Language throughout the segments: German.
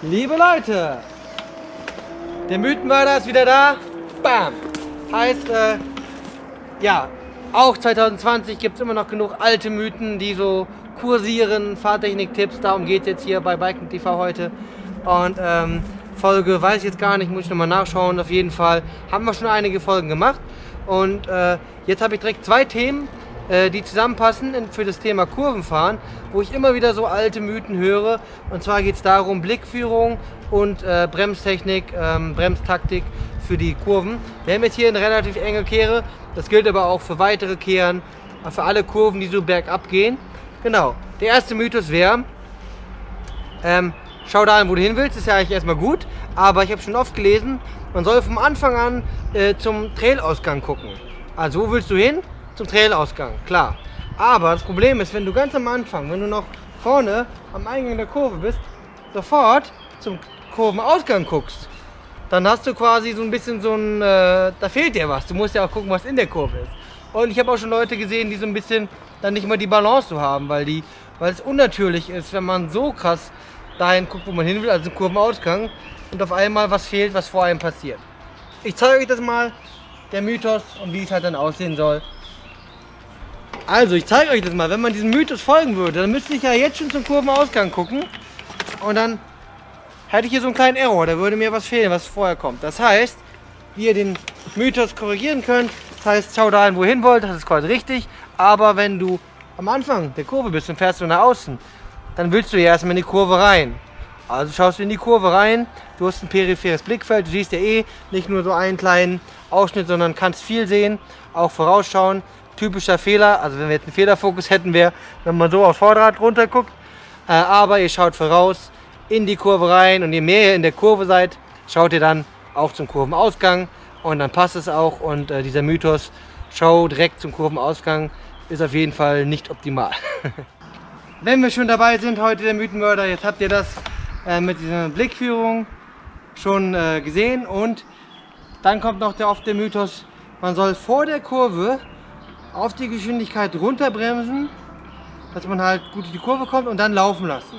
Liebe Leute, der Mythenmörder ist wieder da. Bam! Heißt, ja, auch 2020 gibt es immer noch genug alte Mythen, die so kursieren, Fahrtechnik-Tipps, darum geht es jetzt hier bei Biken TV heute. Und Folge weiß ich jetzt gar nicht, muss ich nochmal nachschauen. Auf jeden Fall haben wir schon einige Folgen gemacht. Und jetzt habe ich direkt zwei Themen, die zusammenpassen für das Thema Kurvenfahren, wo ich immer wieder so alte Mythen höre. Und zwar geht es darum, Blickführung und Bremstechnik, Bremstaktik für die Kurven. Wir haben jetzt hier eine relativ enge Kehre, das gilt aber auch für weitere Kehren, für alle Kurven, die so bergab gehen. Genau, der erste Mythos wäre, schau da an, wo du hin willst, ist ja eigentlich erstmal gut, aber ich habe schon oft gelesen, man soll vom Anfang an zum Trailausgang gucken. Also wo willst du hin? Zum Trailausgang, klar. Aber das Problem ist, wenn du ganz am Anfang, wenn du noch vorne am Eingang der Kurve bist, sofort zum Kurvenausgang guckst, dann hast du quasi so ein bisschen so ein, da fehlt dir was. Du musst ja auch gucken, was in der Kurve ist. Und ich habe auch schon Leute gesehen, die so ein bisschen dann nicht mal die Balance so haben, weil es unnatürlich ist, wenn man so krass dahin guckt, wo man hin will, also im Kurvenausgang, und auf einmal was fehlt, was vor einem passiert. Ich zeige euch das mal, der Mythos und wie es halt dann aussehen soll. Also, ich zeige euch das mal, wenn man diesem Mythos folgen würde, dann müsste ich ja jetzt schon zum Kurvenausgang gucken und dann hätte ich hier so einen kleinen Error, da würde mir was fehlen, was vorher kommt. Das heißt, wie ihr den Mythos korrigieren könnt, das heißt, schau dahin, wo ihr hin wollt, das ist quasi richtig, aber wenn du am Anfang der Kurve bist und fährst du nach außen, dann willst du ja erstmal in die Kurve rein. Also schaust du in die Kurve rein, du hast ein peripheres Blickfeld, du siehst ja eh nicht nur so einen kleinen Ausschnitt, sondern kannst viel sehen, auch vorausschauen. Typischer Fehler, also wenn wir jetzt einen Federfokus hätten, wäre, wenn man so aufs Vorderrad runter guckt. Aber ihr schaut voraus in die Kurve rein und je mehr ihr in der Kurve seid, schaut ihr dann auch zum Kurvenausgang und dann passt es auch. Und dieser Mythos, schau direkt zum Kurvenausgang, ist auf jeden Fall nicht optimal. Wenn wir schon dabei sind, heute der Mythenmörder, jetzt habt ihr das mit dieser Blickführung schon gesehen und dann kommt noch der Mythos, man soll vor der Kurve auf die Geschwindigkeit runterbremsen, dass man halt gut in die Kurve kommt und dann laufen lassen.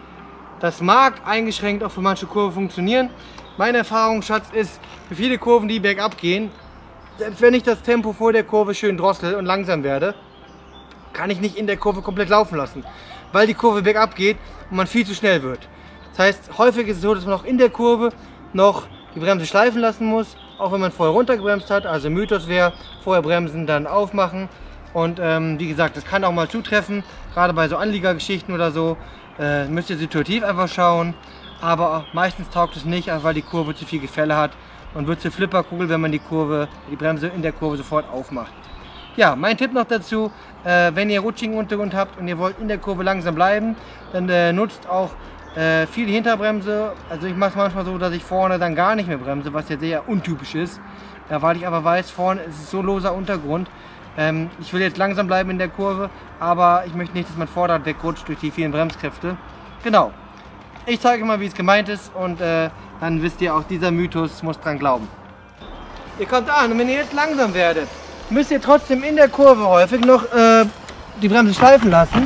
Das mag eingeschränkt auch für manche Kurven funktionieren. Mein Erfahrungsschatz ist, für viele Kurven, die bergab gehen, selbst wenn ich das Tempo vor der Kurve schön drossel und langsam werde, kann ich nicht in der Kurve komplett laufen lassen, weil die Kurve bergab geht und man viel zu schnell wird. Das heißt, häufig ist es so, dass man auch in der Kurve noch die Bremse schleifen lassen muss, auch wenn man vorher runtergebremst hat. Also Mythos wäre, vorher bremsen, dann aufmachen. Und wie gesagt, das kann auch mal zutreffen, gerade bei so Anliegergeschichten oder so, müsst ihr situativ einfach schauen. Aber meistens taugt es nicht, einfach weil die Kurve zu viel Gefälle hat und wird zur Flipperkugel, wenn man die Bremse in der Kurve sofort aufmacht. Ja, mein Tipp noch dazu, wenn ihr rutschigen Untergrund habt und ihr wollt in der Kurve langsam bleiben, dann nutzt auch viel die Hinterbremse. Also ich mache es manchmal so, dass ich vorne dann gar nicht mehr bremse, was ja sehr untypisch ist, weil ich aber weiß, vorne ist es so loser Untergrund. Ich will jetzt langsam bleiben in der Kurve, aber ich möchte nicht, dass mein Vorderrad wegrutscht durch die vielen Bremskräfte. Genau. Ich zeige mal, wie es gemeint ist und dann wisst ihr, auch dieser Mythos muss dran glauben. Ihr kommt an und wenn ihr jetzt langsam werdet, müsst ihr trotzdem in der Kurve häufig noch die Bremse schleifen lassen,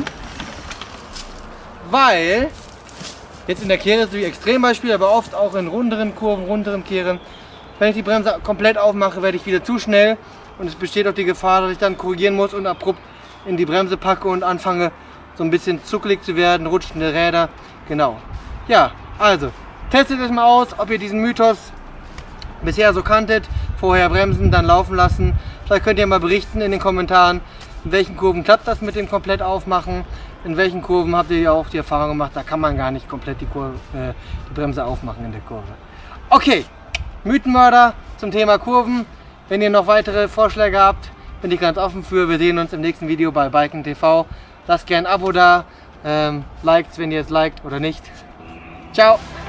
weil jetzt in der Kehre ist natürlich Extrembeispiel, aber oft auch in runderen Kurven, runderen Kehren, wenn ich die Bremse komplett aufmache, werde ich wieder zu schnell und es besteht auch die Gefahr, dass ich dann korrigieren muss und abrupt in die Bremse packe und anfange so ein bisschen zuckelig zu werden, rutschende Räder, genau. Ja, also testet es mal aus, ob ihr diesen Mythos bisher so kanntet, vorher bremsen, dann laufen lassen. Vielleicht könnt ihr mal berichten in den Kommentaren, in welchen Kurven klappt das mit dem komplett aufmachen, in welchen Kurven habt ihr auch die Erfahrung gemacht, da kann man gar nicht komplett die Bremse aufmachen in der Kurve. Okay, Mythenmörder zum Thema Kurven. Wenn ihr noch weitere Vorschläge habt, bin ich ganz offen für. Wir sehen uns im nächsten Video bei Biken TV. Lasst gerne ein Abo da, liked, wenn ihr es liked oder nicht. Ciao!